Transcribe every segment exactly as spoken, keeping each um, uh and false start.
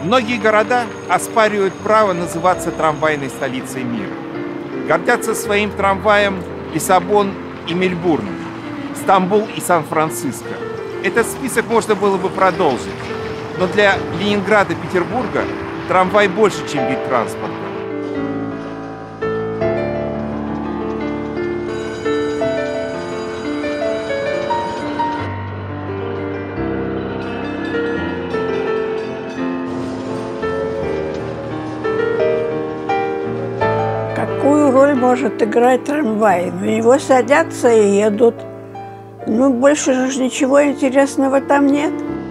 Многие города оспаривают право называться трамвайной столицей мира. Гордятся своим трамваем Лиссабон и Мельбурн, Стамбул и Сан-Франциско. Этот список можно было бы продолжить, но для Ленинграда и Петербурга трамвай больше, чем вид транспорта. Какую роль может играть трамвай? В него садятся и едут. Ну, больше же ничего интересного там нет.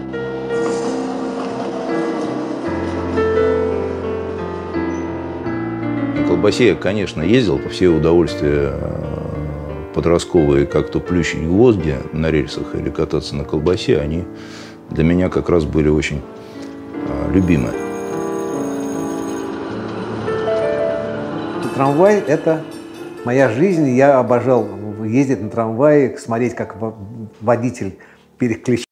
На колбасе я, конечно, ездил по все удовольствия подростковые, как то плющить гвозди на рельсах или кататься на колбасе, они для меня как раз были очень любимы. Трамвай – это моя жизнь. Я обожал ездить на трамвае, смотреть, как водитель переключается.